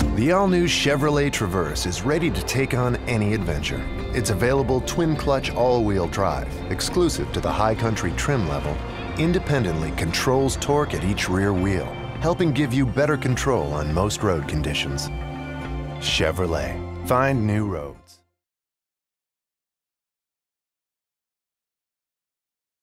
The all-new Chevrolet Traverse is ready to take on any adventure. Its available twin-clutch all-wheel drive, exclusive to the high country trim level, independently controls torque at each rear wheel, helping give you better control on most road conditions. Chevrolet. Find new roads.